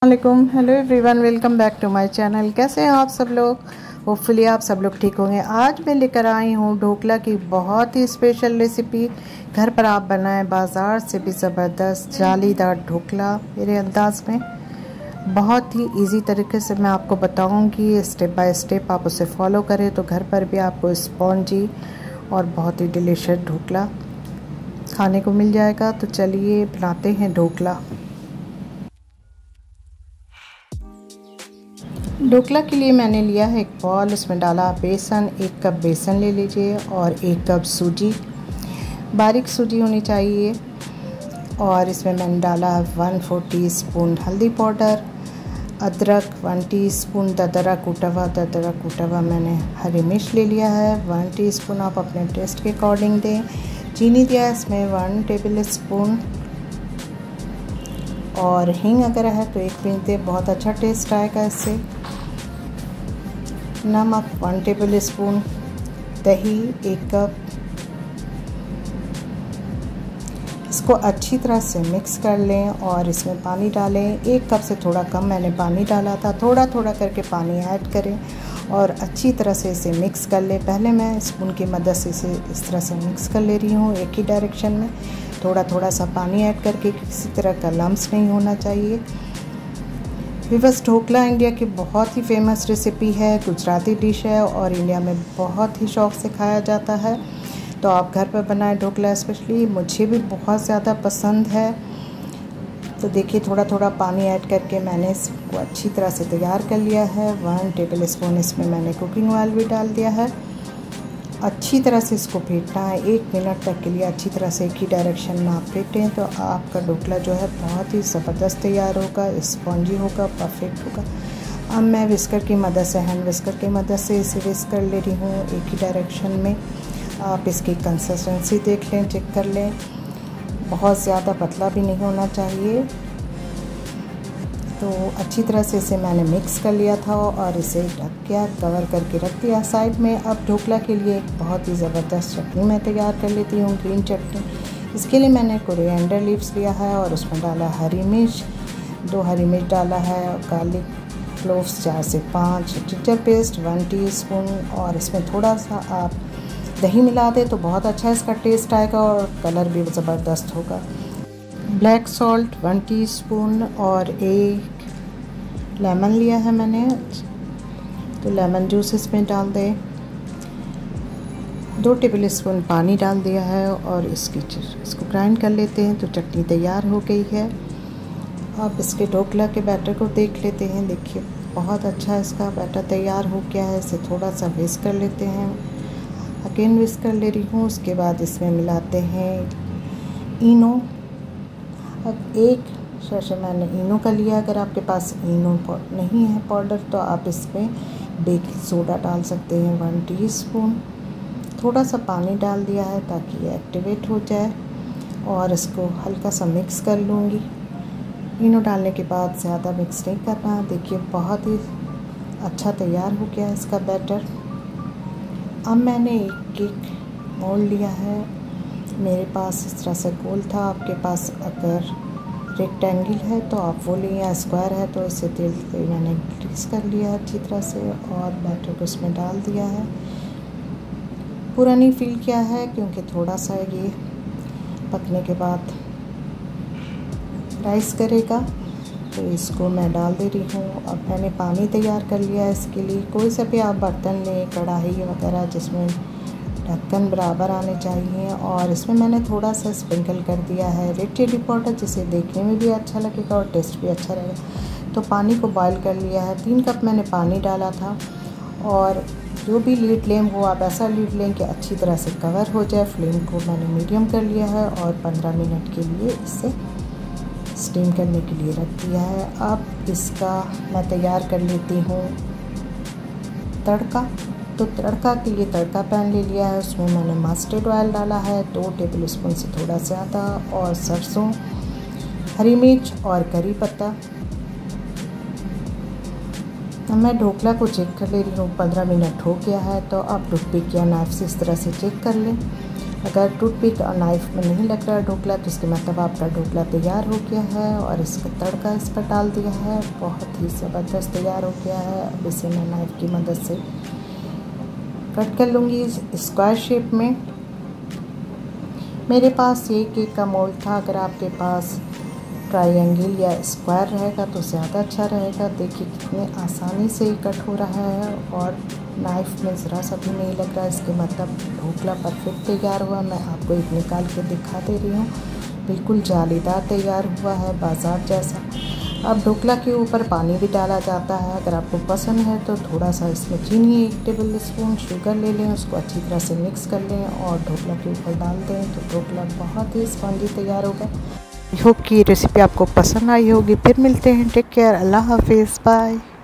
वालेकुम, hello everyone, welcome back to my channel. कैसे हैं आप सब लोग? होपफुली आप सब लोग ठीक होंगे। आज मैं लेकर आई हूँ ढोकला की बहुत ही स्पेशल रेसिपी। घर पर आप बनाएं बाज़ार से भी ज़बरदस्त जालीदार ढोकला मेरे अंदाज में। बहुत ही इजी तरीके से मैं आपको बताऊँगी, स्टेप बाय स्टेप आप उसे फॉलो करें तो घर पर भी आपको स्पॉन्जी और बहुत ही डिलीशियस ढोकला खाने को मिल जाएगा। तो चलिए बनाते हैं ढोकला। ढोकला के लिए मैंने लिया है एक बॉल, इसमें डाला बेसन, 1 कप बेसन ले लीजिए और 1 कप सूजी, बारीक सूजी होनी चाहिए। और इसमें मैंने डाला 1/4 टीस्पून हल्दी पाउडर, अदरक 1 टीस्पून, दरदरा कूटा हुआ मैंने हरी मिर्च ले लिया है 1 टीस्पून, आप अपने टेस्ट के अकॉर्डिंग दें। चीनी दिया इसमें 1 टेबल स्पून और हींग अगर है तो 1 पिंच दें, बहुत अच्छा टेस्ट आएगा इससे। नमक 1 टेबल स्पून, दही 1 कप। इसको अच्छी तरह से मिक्स कर लें और इसमें पानी डालें। 1 कप से थोड़ा कम मैंने पानी डाला था, थोड़ा थोड़ा करके पानी ऐड करें और अच्छी तरह से इसे मिक्स कर लें। पहले मैं स्पून की मदद से इसे इस तरह से मिक्स कर ले रही हूँ, एक ही डायरेक्शन में थोड़ा थोड़ा सा पानी ऐड करके। किसी तरह का लम्स नहीं होना चाहिए। विवस ढोकला इंडिया की बहुत ही फेमस रेसिपी है, गुजराती डिश है और इंडिया में बहुत ही शौक़ से खाया जाता है। तो आप घर पर बनाएं ढोकला, स्पेशली मुझे भी बहुत ज़्यादा पसंद है। तो देखिए थोड़ा थोड़ा पानी ऐड करके मैंने इसको अच्छी तरह से तैयार कर लिया है। 1 टेबल स्पून इसमें मैंने कुकिंग ऑयल भी डाल दिया है। अच्छी तरह से इसको फेंटना है 1 मिनट तक के लिए। अच्छी तरह से एक ही डायरेक्शन में आप फेंटें तो आपका ढोकला जो है बहुत ही ज़बरदस्त तैयार होगा, स्पॉन्जी होगा, परफेक्ट होगा। अब मैं विस्कर की मदद से, हैंड विस्कर की मदद से इसे विस्क कर ले रही हूँ एक ही डायरेक्शन में। आप इसकी कंसिस्टेंसी देख लें, चेक कर लें, बहुत ज़्यादा पतला भी नहीं होना चाहिए। तो अच्छी तरह से इसे मैंने मिक्स कर लिया था और इसे ढक के कवर करके रख दिया साइड में। अब ढोकला के लिए एक बहुत ही ज़बरदस्त चटनी मैं तैयार कर लेती हूँ, ग्रीन चटनी। इसके लिए मैंने कोरिएंडर लीव्स लिया है और उसमें डाला हरी मिर्च, 2 हरी मिर्च डाला है, गार्लिक क्लोव्स 4 से 5, जिंजर पेस्ट 1 टीस्पून और इसमें थोड़ा सा आप दही मिला दें तो बहुत अच्छा इसका टेस्ट आएगा और कलर भी ज़बरदस्त होगा। ब्लैक सॉल्ट 1 टीस्पून और 1 लेमन लिया है मैंने, तो लेमन जूस इसमें डाल दें। 2 टेबल स्पून पानी डाल दिया है और इसको ग्राइंड कर लेते हैं। तो चटनी तैयार हो गई है। अब इसके ढोकला के बैटर को देख लेते हैं। देखिए बहुत अच्छा इसका बैटर तैयार हो गया है। इसे थोड़ा सा विस्क कर लेते हैं, अगेन विस्क कर ले रही हूँ। उसके बाद इसमें मिलाते हैं इनो। अब 1 शैशे मैंने इनो का लिया। अगर आपके पास इनो नहीं है पाउडर तो आप इसमें बेकिंग सोडा डाल सकते हैं 1 टीस्पून। थोड़ा सा पानी डाल दिया है ताकि ये एक्टिवेट हो जाए और इसको हल्का सा मिक्स कर लूँगी। इनो डालने के बाद ज़्यादा मिक्स नहीं करना। देखिए बहुत ही अच्छा तैयार हो गया इसका बैटर। अब मैंने एक केक मोल्ड लिया है, मेरे पास इस तरह से गोल था, आपके पास अगर रेक्टेंगल है तो आप वो लें या स्क्वायर है तो इसे तेल से मैंने ग्रीस कर लिया है अच्छी तरह से और बैटर को इसमें डाल दिया है। पूरा नहीं फिल किया है क्योंकि थोड़ा सा ये पकने के बाद राइस करेगा, तो इसको मैं डाल दे रही हूँ। अब मैंने पानी तैयार कर लिया है इसके लिए। कोई सा भी आप बर्तन लें, कढ़ाई वगैरह, जिसमें ढक्कन बराबर आने चाहिए और इसमें मैंने थोड़ा सा स्प्रिंकल कर दिया है रेड चिली पाउडर, जिसे देखने में भी अच्छा लगेगा और टेस्ट भी अच्छा रहेगा। तो पानी को बॉईल कर लिया है। 3 कप मैंने पानी डाला था और जो भी लीड लें वो आप ऐसा लीड लें कि अच्छी तरह से कवर हो जाए। फ्लेम को मैंने मीडियम कर लिया है और 15 मिनट के लिए इसे स्टीम करने के लिए रख दिया है। अब इसका मैं तैयार कर लेती हूँ तड़का। तो तड़का के लिए तड़का पैन ले लिया है, उसमें मैंने मस्टर्ड ऑयल डाला है 2 टेबल स्पून से थोड़ा ज़्यादा और सरसों, हरी मिर्च और करी पत्ता। अब मैं ढोकला को चेक कर ले रही हूँ, 15 मिनट हो गया है। तो आप टूथपिक या नाइफ से इस तरह से चेक कर लें। अगर टूथपिक और नाइफ में नहीं लग रहा ढोकला तो इसके मतलब आपका ढोकला तैयार हो गया है। और इसका तड़का इस पर डाल दिया है, बहुत ही ज़बरदस्त तैयार हो गया है। अब इसे मैं नाइफ की मदद से कट कर लूँगी स्क्वायर शेप में। मेरे पास ये केक का मोल्ड था, अगर आपके पास ट्रायंगल या स्क्वायर रहेगा तो ज़्यादा अच्छा रहेगा। देखिए कितने आसानी से कट हो रहा है और नाइफ में ज़रा सा भी नहीं लग रहा है, इसके मतलब ढोकला परफेक्ट तैयार हुआ। मैं आपको एक निकाल के दिखा दे रही हूँ, बिल्कुल जालीदार तैयार हुआ है, बाजार जैसा। अब ढोकला के ऊपर पानी भी डाला जाता है, अगर आपको पसंद है तो थोड़ा सा इसमें चीनी 1 टेबल स्पून शुगर ले लें, उसको अच्छी तरह से मिक्स कर लें और ढोकला के ऊपर डाल दें तो ढोकला बहुत ही स्पॉन्जी तैयार होगा। आई होप कि ये रेसिपी आपको पसंद आई होगी। फिर मिलते हैं, टेक केयर, अल्लाह हाफिज़, बाय।